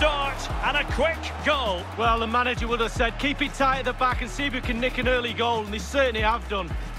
start and a quick goal. Well, the manager would have said, keep it tight at the back and see if we can nick an early goal, and they certainly have done.